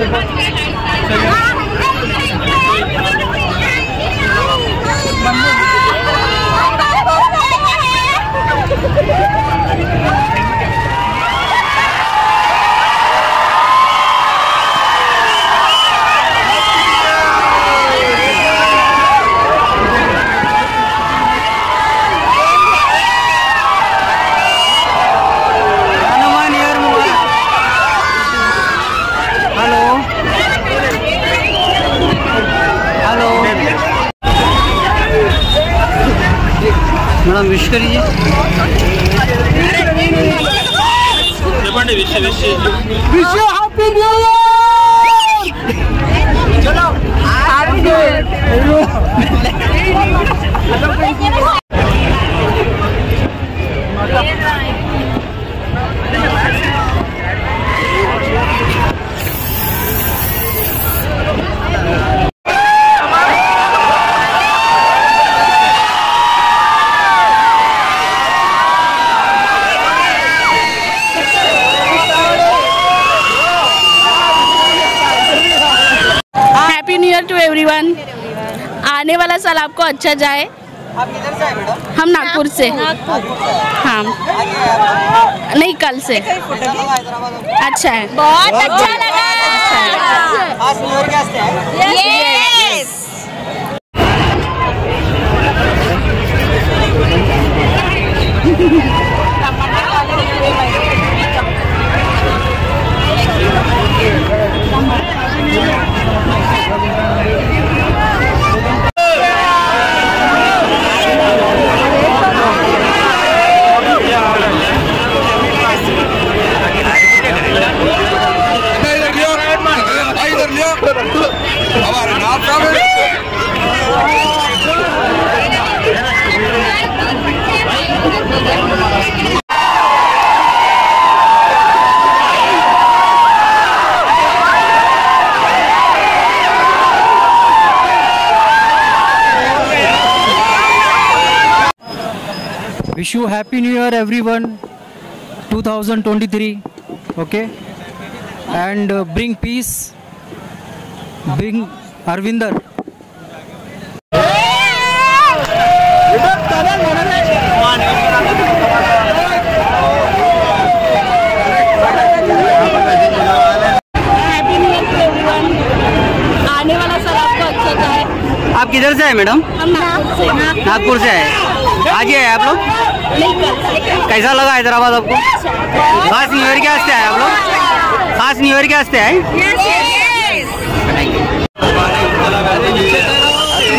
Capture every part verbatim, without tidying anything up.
Madam wish करिए। Wish wish wish you happy new year. चलो happy new year. Happy new year to everyone. आने वाला साल आपको अच्छा जाए। आप किधर से हैं मैडम? हम नागपुर से। हाँ नहीं कल से। अच्छा है, बहुत अच्छा लगा। खास न्यू ईयर के वास्ते है। Yes. Wish you happy new year everyone, two thousand twenty-three. Okay, and uh, bring peace, bring Arvinder. आने वाला साल आपको अच्छा जाए। आप किधर से हैं मैडम? हम नागपुर से। नागपुर से आए। आज ही आए आप लोग? नहीं कल। कैसा लगा हैदराबाद आपको? खास न्यू ईयर के वास्ते आए आप लोग? खास न्यू ईयर के वास्ते आए?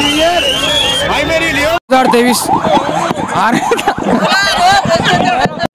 दो हजार तेईस आ रहे